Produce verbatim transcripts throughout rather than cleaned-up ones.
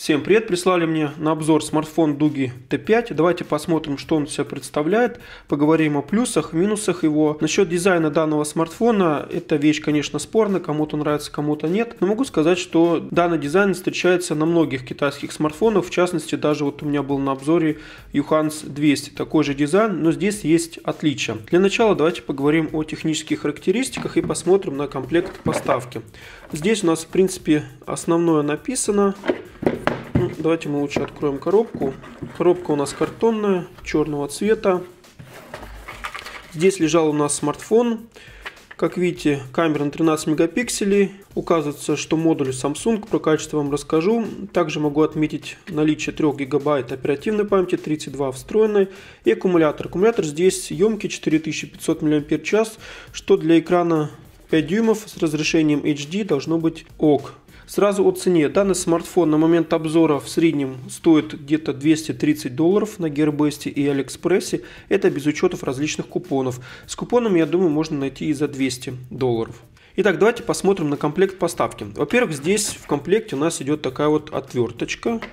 Всем привет! Прислали мне на обзор смартфон Дуги Т пять. Давайте посмотрим, что он себя представляет. Поговорим о плюсах, минусах его. Насчет дизайна данного смартфона, эта вещь, конечно, спорная. Кому-то нравится, кому-то нет. Но могу сказать, что данный дизайн встречается на многих китайских смартфонах. В частности, даже вот у меня был на обзоре Юханс двести. Такой же дизайн, но здесь есть отличия. Для начала давайте поговорим о технических характеристиках и посмотрим на комплект поставки. Здесь у нас, в принципе, основное написано. Давайте мы лучше откроем коробку. Коробка у нас картонная, черного цвета. Здесь лежал у нас смартфон. Как видите, камера на тринадцать мегапикселей. Указывается, что модуль Samsung. Про качество вам расскажу. Также могу отметить наличие трёх гигабайт оперативной памяти, тридцать два встроенной. И аккумулятор. Аккумулятор здесь емкий, четыре тысячи пятьсот мАч, что для экрана пять дюймов с разрешением эйч ди должно быть ок. Сразу о цене. Данный смартфон на момент обзора в среднем стоит где-то двести тридцать долларов на Gearbest и Алиэкспрессе. Это без учетов различных купонов. С купонами, я думаю, можно найти и за двести долларов. Итак, давайте посмотрим на комплект поставки. Во-первых, здесь в комплекте у нас идет такая вот отверточка.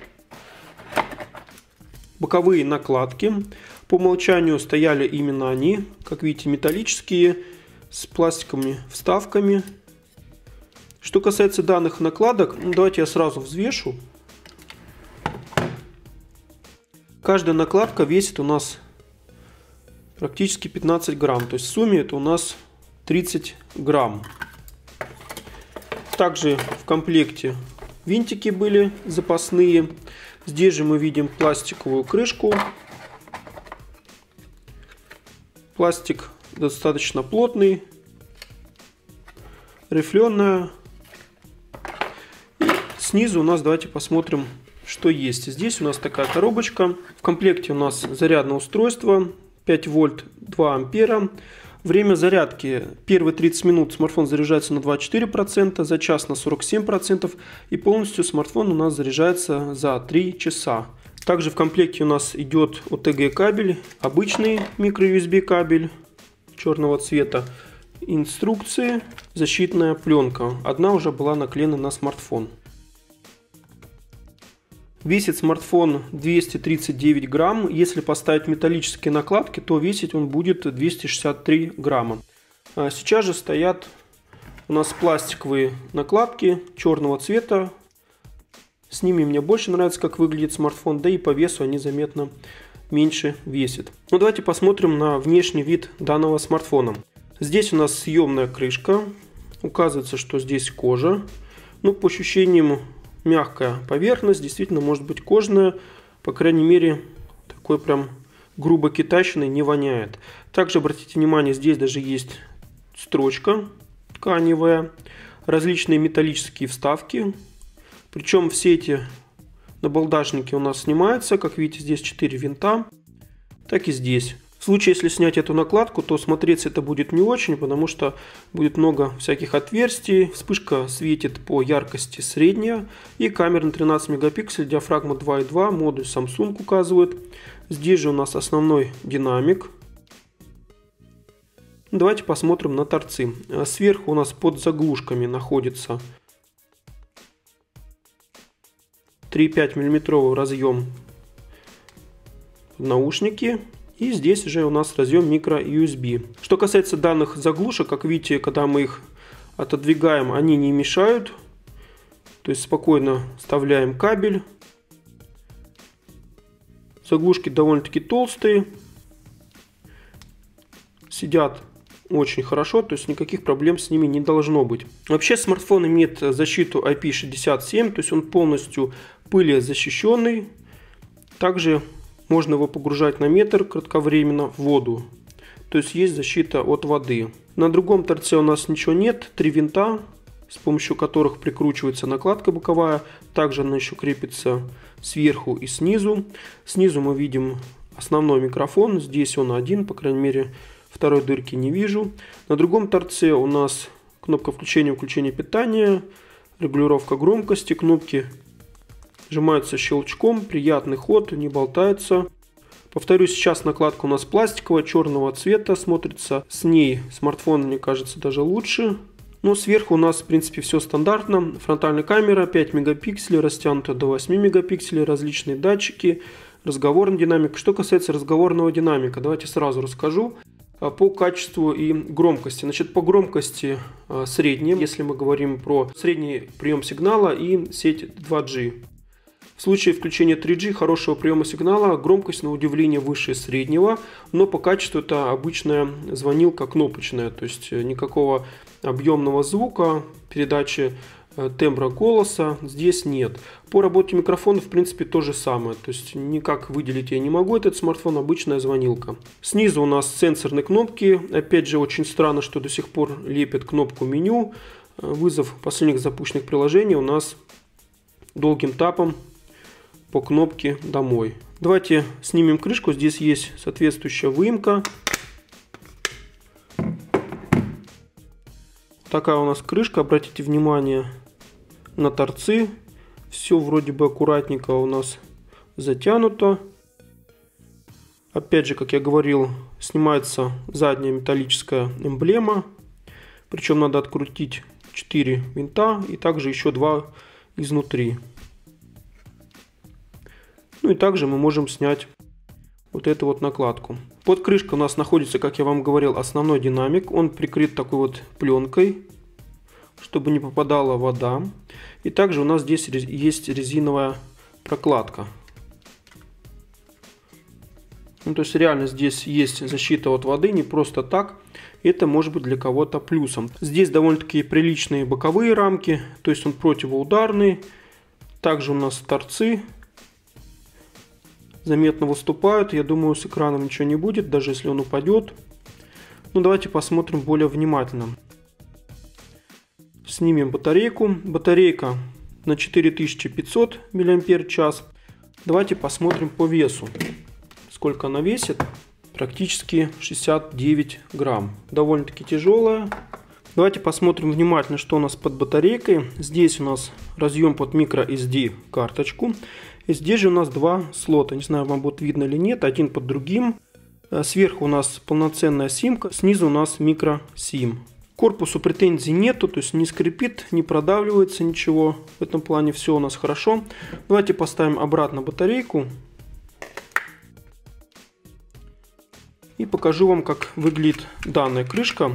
Боковые накладки. По умолчанию стояли именно они. Как видите, металлические, с пластиковыми вставками. Что касается данных накладок, ну, давайте я сразу взвешу. Каждая накладка весит у нас практически пятнадцать грамм. То есть в сумме это у нас тридцать грамм. Также в комплекте винтики были запасные. Здесь же мы видим пластиковую крышку. Пластик достаточно плотный, рифленая. Снизу у нас, давайте посмотрим, что есть. Здесь у нас такая коробочка. В комплекте у нас зарядное устройство, пять вольт, два ампера. Время зарядки: первые тридцать минут смартфон заряжается на двадцать четыре процента, за час на сорок семь процентов. И полностью смартфон у нас заряжается за три часа. Также в комплекте у нас идет о тэ гэ кабель, обычный микро ю эс би кабель черного цвета. Инструкции, защитная пленка. Одна уже была наклеена на смартфон. Весит смартфон двести тридцать девять грамм. Если поставить металлические накладки, то весить он будет двести шестьдесят три грамма. Сейчас же стоят у нас пластиковые накладки черного цвета. С ними мне больше нравится, как выглядит смартфон, да и по весу они заметно меньше весят. Ну, давайте посмотрим на внешний вид данного смартфона. Здесь у нас съемная крышка. Указывается, что здесь кожа. Ну, по ощущениям, мягкая поверхность. Действительно, может быть кожаная. По крайней мере, такой прям грубо китайщиной не воняет. Также обратите внимание, здесь даже есть строчка тканевая. Различные металлические вставки. Причем все эти набалдашники у нас снимаются. Как видите, здесь четыре винта. Так и здесь. В случае, если снять эту накладку, то смотреться это будет не очень, потому что будет много всяких отверстий. Вспышка светит по яркости средняя. И камера на тринадцать мегапикселей, диафрагма два и два, модуль Samsung указывает. Здесь же у нас основной динамик. Давайте посмотрим на торцы. Сверху у нас под заглушками находится три и пять миллиметровый разъем наушники. И здесь уже у нас разъем микро ю эс би. Что касается данных заглушек, как видите, когда мы их отодвигаем, они не мешают. То есть спокойно вставляем кабель. Заглушки довольно-таки толстые. Сидят очень хорошо, то есть никаких проблем с ними не должно быть. Вообще смартфон имеет защиту ай пи шестьдесят семь, то есть он полностью пылезащищенный. Также можно его погружать на метр кратковременно в воду. То есть есть защита от воды. На другом торце у нас ничего нет. Три винта, с помощью которых прикручивается накладка боковая. Также она еще крепится сверху и снизу. Снизу мы видим основной микрофон. Здесь он один, по крайней мере, второй дырки не вижу. На другом торце у нас кнопка включения и выключения питания, регулировка громкости, кнопки сжимаются щелчком, приятный ход, не болтаются. Повторюсь, сейчас накладка у нас пластиковая, черного цвета, смотрится с ней смартфон, мне кажется, даже лучше. Но сверху у нас, в принципе, все стандартно. Фронтальная камера пять мегапикселей, растянута до восьми мегапикселей, различные датчики, разговорная динамика. Что касается разговорного динамика, давайте сразу расскажу по качеству и громкости. Значит, по громкости средней, если мы говорим про средний прием сигнала и сеть два джи. В случае включения три джи хорошего приема сигнала громкость на удивление выше среднего, но по качеству это обычная звонилка кнопочная, то есть никакого объемного звука, передачи тембра голоса здесь нет. По работе микрофона в принципе то же самое, то есть никак выделить я не могу этот смартфон, обычная звонилка. Снизу у нас сенсорные кнопки, опять же очень странно, что до сих пор лепят кнопку меню. Вызов последних запущенных приложений у нас долгим тапом по кнопке «Домой». Давайте снимем крышку. Здесь есть соответствующая выемка. Такая у нас крышка. Обратите внимание на торцы. Все вроде бы аккуратненько у нас затянуто. Опять же, как я говорил, снимается задняя металлическая эмблема. Причем надо открутить четыре винта и также еще два изнутри. Ну и также мы можем снять вот эту вот накладку. Под крышкой у нас находится, как я вам говорил, основной динамик. Он прикрыт такой вот пленкой, чтобы не попадала вода. И также у нас здесь есть резиновая прокладка. Ну, то есть реально здесь есть защита от воды, не просто так. Это может быть для кого-то плюсом. Здесь довольно-таки приличные боковые рамки, то есть он противоударный. Также у нас торцы заметно выступают. Я думаю, с экраном ничего не будет, даже если он упадет. Ну, давайте посмотрим более внимательно. Снимем батарейку. Батарейка на четыре тысячи пятьсот миллиампер-час. Давайте посмотрим по весу. Сколько она весит? Практически шестьдесят девять грамм. Довольно-таки тяжелая. Давайте посмотрим внимательно, что у нас под батарейкой. Здесь у нас разъем под microSD карточку. И здесь же у нас два слота. Не знаю, вам будет видно или нет. Один под другим. Сверху у нас полноценная симка. Снизу у нас микросим. К корпусу претензий нету. То есть не скрипит, не продавливается ничего. В этом плане все у нас хорошо. Давайте поставим обратно батарейку. И покажу вам, как выглядит данная крышка.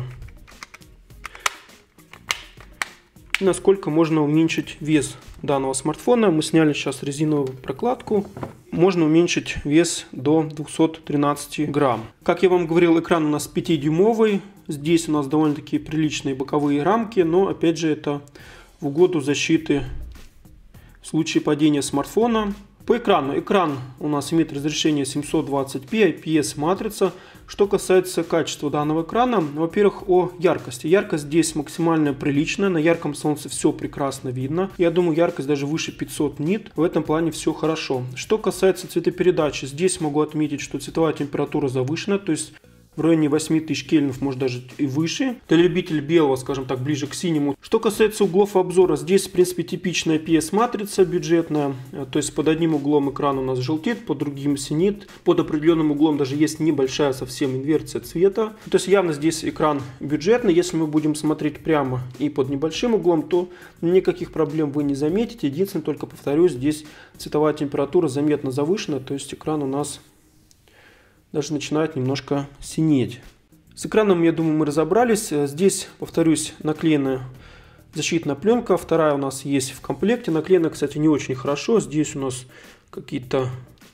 И насколько можно уменьшить вес данного смартфона. Мы сняли сейчас резиновую прокладку. Можно уменьшить вес до двухсот тринадцати грамм. Как я вам говорил, экран у нас пятидюймовый. Здесь у нас довольно-таки приличные боковые рамки. Но опять же это в угоду защиты в случае падения смартфона. По экрану. Экран у нас имеет разрешение семьсот двадцать пи, ай пи эс матрица. Что касается качества данного экрана, во-первых, о яркости. Яркость здесь максимально приличная. На ярком солнце все прекрасно видно. Я думаю, яркость даже выше пятисот нит. В этом плане все хорошо. Что касается цветопередачи, здесь могу отметить, что цветовая температура завышена. То есть в районе восьми тысяч кельвинов, может даже и выше. Для любителей белого, скажем так, ближе к синему. Что касается углов обзора, здесь в принципе типичная ай пи эс матрица бюджетная. То есть под одним углом экран у нас желтеет, под другим синит. Под определенным углом даже есть небольшая совсем инверсия цвета. То есть явно здесь экран бюджетный. Если мы будем смотреть прямо и под небольшим углом, то никаких проблем вы не заметите. Единственное, только повторюсь, здесь цветовая температура заметно завышена. То есть экран у нас даже начинает немножко синеть. С экраном, я думаю, мы разобрались. Здесь, повторюсь, наклеена защитная пленка. Вторая у нас есть в комплекте. Наклеена, кстати, не очень хорошо. Здесь у нас какие-то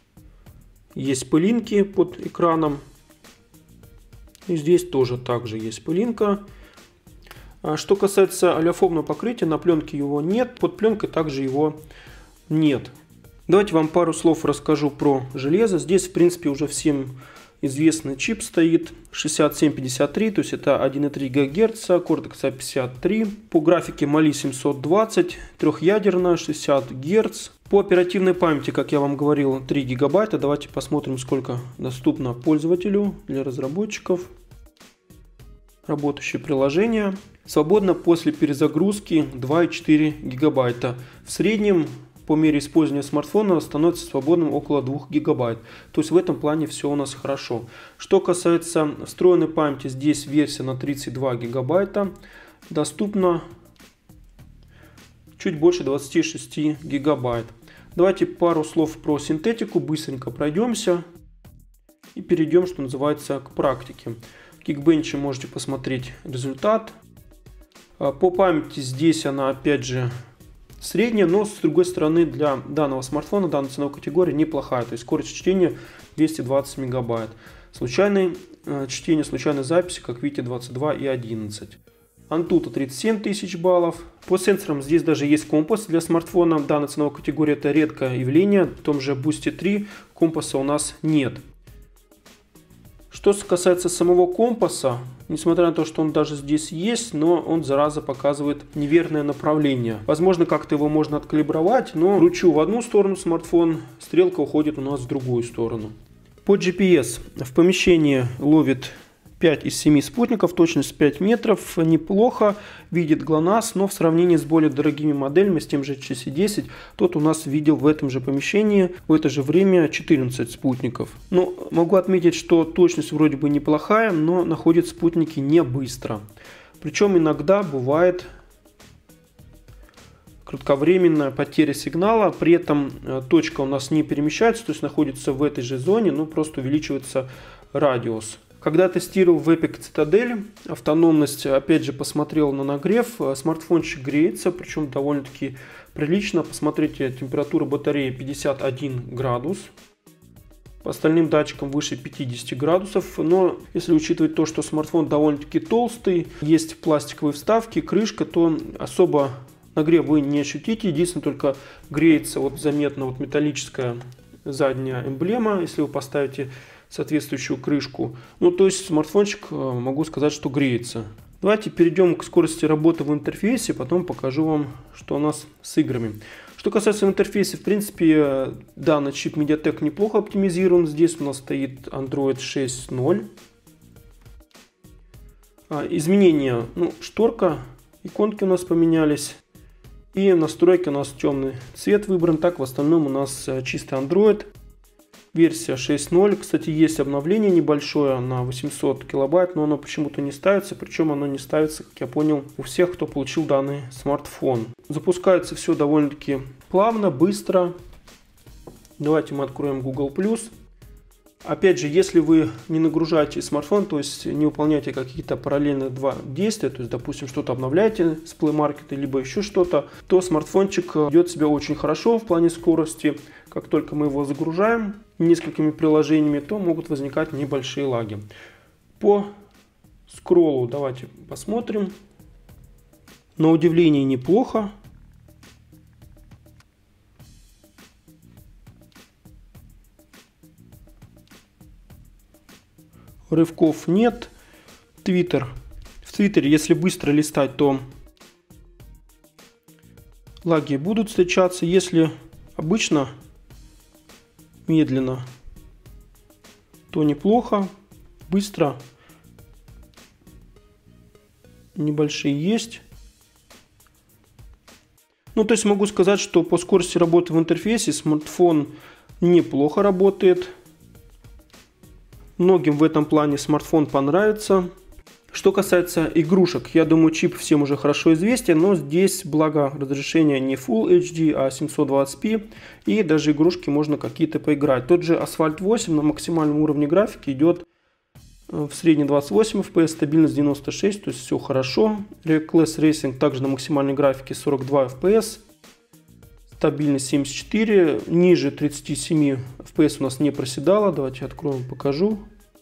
есть пылинки под экраном. И здесь тоже также есть пылинка. Что касается олеофобного покрытия, на пленке его нет. Под пленкой также его нет. Давайте вам пару слов расскажу про железо. Здесь, в принципе, уже всем известный чип стоит шестьдесят семь пятьдесят три, то есть это один и три гигагерца, Cortex а пятьдесят три. По графике Mali семьсот двадцать, трехъядерная, шестьдесят герц. По оперативной памяти, как я вам говорил, три гигабайта. Давайте посмотрим, сколько доступно пользователю для разработчиков. Работающие приложения. Свободно после перезагрузки два и четыре гигабайта. В среднем по мере использования смартфона становится свободным около двух гигабайт. То есть в этом плане все у нас хорошо. Что касается встроенной памяти, здесь версия на тридцать два гигабайта. доступно чуть больше двадцати шести гигабайт. Давайте пару слов про синтетику, быстренько пройдемся и перейдем, что называется, к практике. В Geekbench можете посмотреть результат. По памяти здесь она опять же средняя, но с другой стороны для данного смартфона, данной ценовой категории неплохая. То есть скорость чтения двести двадцать мегабайт. Случайное э, чтение, случайной записи, как видите, двадцать два и одиннадцать. Antutu тридцать семь тысяч баллов. По сенсорам здесь даже есть компас для смартфона. Данной ценовой категории это редкое явление. В том же Boosty три компаса у нас нет. Что касается самого компаса, несмотря на то, что он даже здесь есть, но он, зараза, показывает неверное направление. Возможно, как-то его можно откалибровать, но кручу в одну сторону смартфон, стрелка уходит у нас в другую сторону. По джи пи эс в помещении ловит пять из семи спутников, точность пять метров, неплохо, видит ГЛОНАСС, но в сравнении с более дорогими моделями, с тем же эйч си десять, тот у нас видел в этом же помещении в это же время четырнадцать спутников. Но могу отметить, что точность вроде бы неплохая, но находит спутники не быстро. Причем иногда бывает кратковременная потеря сигнала, при этом точка у нас не перемещается, то есть находится в этой же зоне, но просто увеличивается радиус. Когда тестировал в Epic Citadel автономность, опять же посмотрел на нагрев, смартфончик греется, причем довольно-таки прилично. Посмотрите, температура батареи пятьдесят один градус. По остальным датчикам выше пятидесяти градусов, но если учитывать то, что смартфон довольно-таки толстый, есть пластиковые вставки, крышка, то особо нагрев вы не ощутите. Единственное, только греется вот заметно вот металлическая задняя эмблема, если вы поставите соответствующую крышку. Ну, то есть смартфончик, могу сказать, что греется. Давайте перейдем к скорости работы в интерфейсе, потом покажу вам, что у нас с играми. Что касается интерфейса, в принципе, данный чип MediaTek неплохо оптимизирован. Здесь у нас стоит Android шесть ноль. Изменения, ну, шторка, иконки у нас поменялись. И настройки у нас темный цвет выбран. Так, в остальном у нас чистый Android. Версия шесть ноль. Кстати, есть обновление небольшое на восемьсот килобайт, но оно почему-то не ставится. Причем оно не ставится, как я понял, у всех, кто получил данный смартфон. Запускается все довольно-таки плавно, быстро. Давайте мы откроем Google плюс. Опять же, если вы не нагружаете смартфон, то есть не выполняете какие-то параллельные два действия, то есть, допустим, что-то обновляете с Play Market, либо еще что-то, то смартфончик ведет себя очень хорошо в плане скорости. Как только мы его загружаем несколькими приложениями, то могут возникать небольшие лаги. По скроллу давайте посмотрим. На удивление неплохо. Рывков нет. Твиттер. В Твиттере, если быстро листать, то лаги будут встречаться. Если обычно медленно, то неплохо. Быстро небольшие есть. Ну, то есть могу сказать, что по скорости работы в интерфейсе смартфон неплохо работает. Многим в этом плане смартфон понравится. Что касается игрушек, я думаю, чип всем уже хорошо известен, но здесь, благо, разрешение не Full эйч ди, а семьсот двадцать пи, и даже игрушки можно какие-то поиграть. Тот же Asphalt восемь на максимальном уровне графики идет в среднем двадцать восемь эф пи эс, стабильность девяносто шесть, то есть все хорошо. Reckless Racing также на максимальной графике сорок два эф пи эс, стабильность семьдесят четыре, ниже тридцати семи эф пи эс у нас не проседало. Давайте откроем, покажу.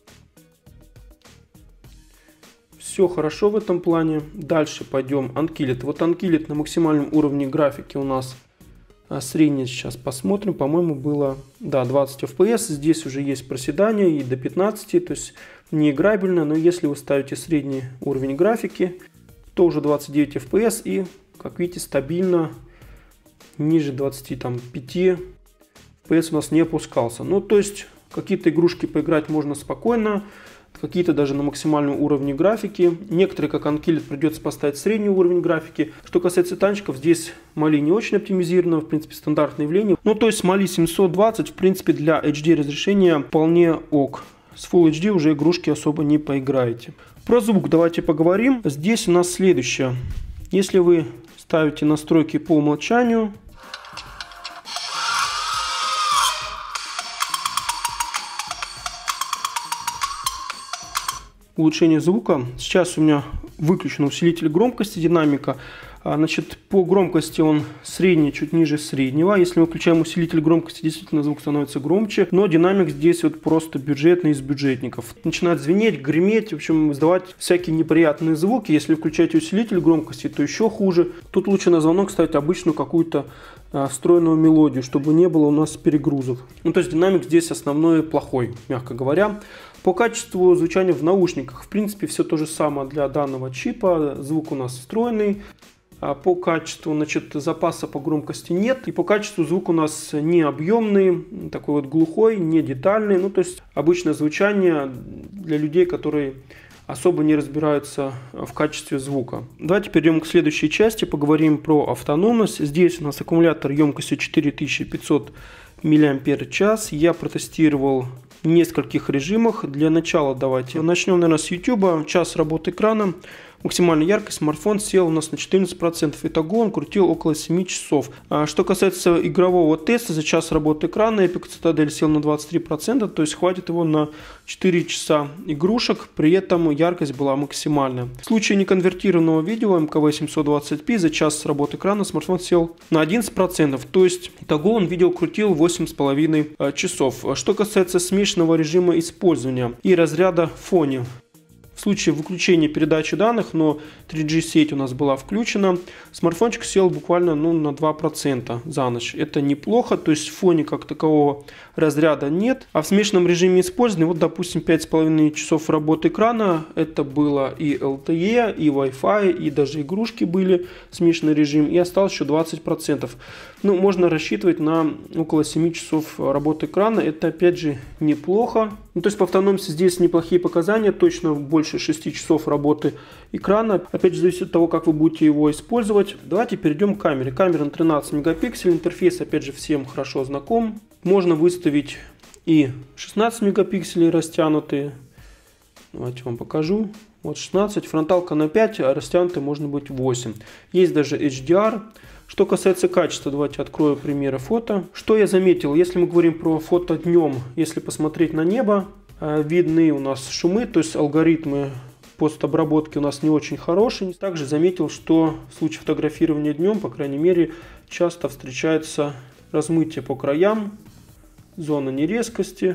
Все хорошо в этом плане. Дальше пойдем. Unkilled. Вот Unkilled на максимальном уровне графики у нас средний, сейчас посмотрим. По-моему, было, да, двадцать эф пи эс. Здесь уже есть проседание и до пятнадцати, то есть не играбельно. Но если вы ставите средний уровень графики, то уже двадцать девять эф пи эс и, как видите, стабильно ниже двадцати пяти эф пи эс у нас не опускался. Ну, то есть какие-то игрушки поиграть можно спокойно. Какие-то даже на максимальном уровне графики. Некоторые, как Unkilled, придется поставить средний уровень графики. Что касается танчиков, здесь Mali не очень оптимизировано, в принципе, стандартное явление. Ну, то есть Mali семьсот двадцать, в принципе, для эйч ди разрешения вполне ок. с Full эйч ди уже игрушки особо не поиграете. Про звук давайте поговорим. Здесь у нас следующее. Если вы ставите настройки по умолчанию, улучшение звука. Сейчас у меня выключен усилитель громкости динамика. Значит, по громкости он средний, чуть ниже среднего. Если мы включаем усилитель громкости, действительно звук становится громче. Но динамик здесь вот просто бюджетный из бюджетников. Начинает звенеть, греметь, в общем, издавать всякие неприятные звуки. Если включаете усилитель громкости, то еще хуже. Тут лучше на звонок ставить обычную какую-то а, встроенную мелодию, чтобы не было у нас перегрузов. Ну, то есть динамик здесь основной плохой, мягко говоря. По качеству звучания в наушниках, в принципе, все то же самое для данного чипа. Звук у нас встроенный. По качеству, значит, запаса по громкости нет. И по качеству звук у нас не объемный, такой вот глухой, не детальный. Ну, то есть обычное звучание для людей, которые особо не разбираются в качестве звука. Давайте перейдем к следующей части, поговорим про автономность. Здесь у нас аккумулятор емкостью четыре тысячи пятьсот миллиампер-час. Я протестировал в нескольких режимах. Для начала давайте начнем, наверное, с YouTube. Час работы экрана. Максимальная яркость, смартфон сел у нас на четырнадцать процентов. Итого он крутил около семи часов. А что касается игрового теста, за час работы экрана Epic Citadel сел на двадцать три процента, то есть хватит его на четыре часа игрушек, при этом яркость была максимальная. В случае неконвертированного видео эм ка вэ семьсот двадцать пи за час работы экрана смартфон сел на одиннадцать процентов, то есть итого он видео крутил восемь с половиной часов. Что касается смешанного режима использования и разряда в фоне. В случае выключения передачи данных, но три джи сеть у нас была включена, смартфончик сел буквально ну, на два процента за ночь. Это неплохо, то есть в фоне как такового разряда нет. А в смешанном режиме использования, вот допустим пять с половиной часов работы экрана, это было и эл ти и, и Wi-Fi, и даже игрушки были, смешанный режим, и осталось еще двадцать процентов. Ну, можно рассчитывать на около семи часов работы экрана, это опять же неплохо. Ну, то есть по автономности здесь неплохие показания, точно больше шести часов работы экрана. Опять же зависит от того, как вы будете его использовать. Давайте перейдем к камере. Камера на тринадцать мегапикселей, интерфейс опять же всем хорошо знаком. Можно выставить и шестнадцать мегапикселей растянутые. Давайте вам покажу. Вот шестнадцать, фронталка на пять, а растянутый можно быть восемь. Есть даже эйч ди ар. Что касается качества, давайте открою примеры фото. Что я заметил, если мы говорим про фото днем, если посмотреть на небо, видны у нас шумы, то есть алгоритмы постобработки у нас не очень хорошие. Также заметил, что в случае фотографирования днем, по крайней мере, часто встречается размытие по краям, зона нерезкости.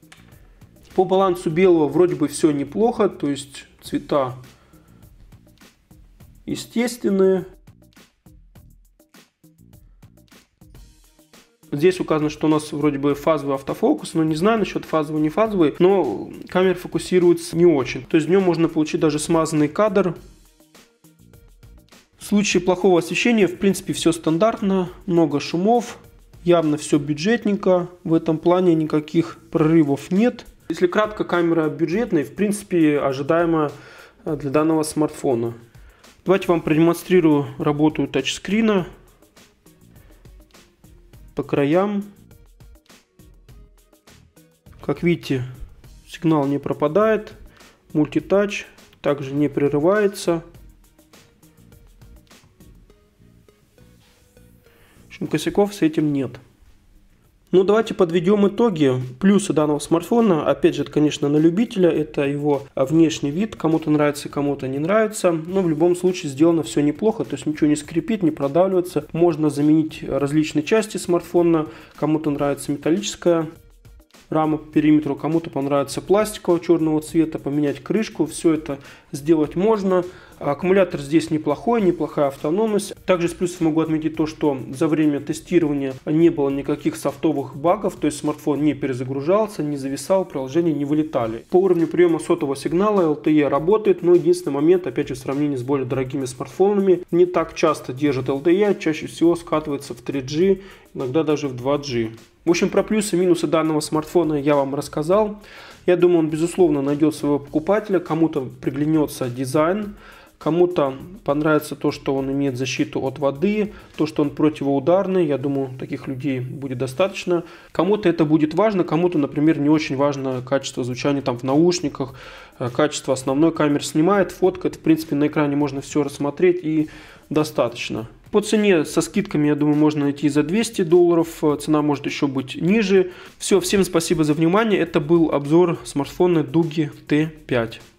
По балансу белого вроде бы все неплохо, то есть цвета естественные. Здесь указано, что у нас вроде бы фазовый автофокус, но не знаю насчет фазовый, не фазовый, но камера фокусируется не очень. То есть днем можно получить даже смазанный кадр. В случае плохого освещения, в принципе, все стандартно, много шумов, явно все бюджетненько, в этом плане никаких прорывов нет. Если кратко, камера бюджетная, в принципе, ожидаема для данного смартфона. Давайте вам продемонстрирую работу тачскрина. По краям. Как видите, сигнал не пропадает. Мультитач также не прерывается. В общем, косяков с этим нет. Ну, давайте подведем итоги. Плюсы данного смартфона, опять же, это, конечно, на любителя. Это его внешний вид. Кому-то нравится, кому-то не нравится. Но в любом случае сделано все неплохо. То есть ничего не скрипит, не продавливается. Можно заменить различные части смартфона. Кому-то нравится металлическая рама по периметру, кому-то понравится пластикового черного цвета, поменять крышку. Все это сделать можно. Аккумулятор здесь неплохой, неплохая автономность. Также из плюсов могу отметить то, что за время тестирования не было никаких софтовых багов, то есть смартфон не перезагружался, не зависал, приложения не вылетали. По уровню приема сотового сигнала эл ти и работает, но единственный момент, опять же, в сравнении с более дорогими смартфонами, не так часто держит эл ти и, чаще всего скатывается в три джи, иногда даже в два джи. В общем, про плюсы и минусы данного смартфона я вам рассказал. Я думаю, он, безусловно, найдет своего покупателя, кому-то приглянется дизайн. Кому-то понравится то, что он имеет защиту от воды, то, что он противоударный. Я думаю, таких людей будет достаточно. Кому-то это будет важно, кому-то, например, не очень важно качество звучания там в наушниках, качество основной камеры снимает, фоткает. В принципе, на экране можно все рассмотреть и достаточно. По цене со скидками, я думаю, можно найти за двести долларов. Цена может еще быть ниже. Все, всем спасибо за внимание. Это был обзор смартфона Doogee T пять.